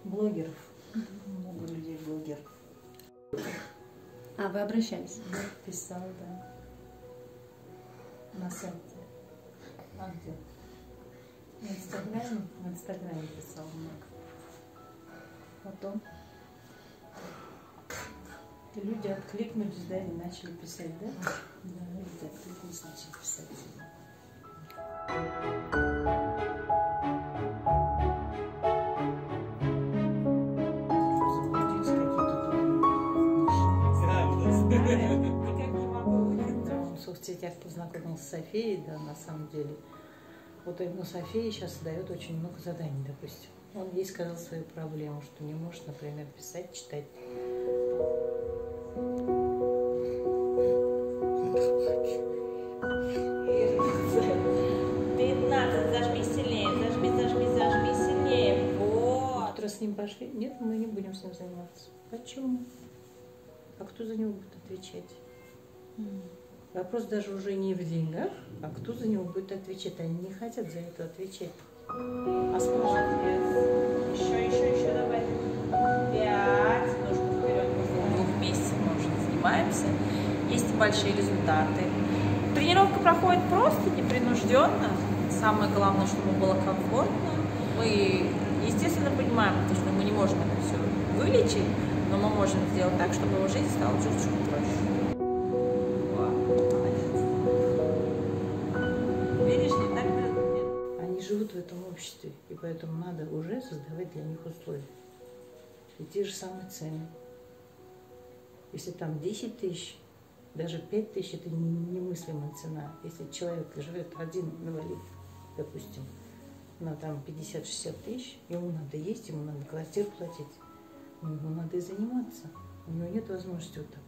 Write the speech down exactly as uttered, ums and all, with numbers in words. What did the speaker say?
блогеров. Много людей блогеров. А, вы обращались? Я писала, да. На сайте. А где? В Инстаграме? В Инстаграме писала много. Потом и люди откликнулись, да, и начали писать, да? Да, люди откликнулись, начали писать. В соцсетях познакомился с Софией, да, на самом деле. Вот именно София сейчас дает очень много заданий, допустим. Он ей сказал свою проблему, что не может, например, писать, читать. пятнадцать, зажми сильнее, зажми, зажми, зажми сильнее. Вот. Утро с ним пошли? Нет, мы не будем с ним заниматься. Почему? А кто за него будет отвечать? Вопрос даже уже не в деньгах, а кто за него будет отвечать. Они не хотят за это отвечать. А Молодец. Еще, еще, еще давай. Пять. Ножку вперед. Мы вместе мы уже занимаемся. Есть большие результаты. Тренировка проходит просто, непринужденно. Самое главное, чтобы было комфортно. Мы, естественно, понимаем, что мы не можем это все вылечить, но мы можем сделать так, чтобы его жизнь стала чуть-чуть проще. Живут в этом обществе, и поэтому надо уже создавать для них условия. И те же самые цены. Если там десять тысяч, даже пять тысяч – это немыслимая цена. Если человек живет один инвалид, допустим, на там пятьдесят-шестьдесят тысяч, ему надо есть, ему надо квартиру платить, ему надо и заниматься. У него нет возможности вот так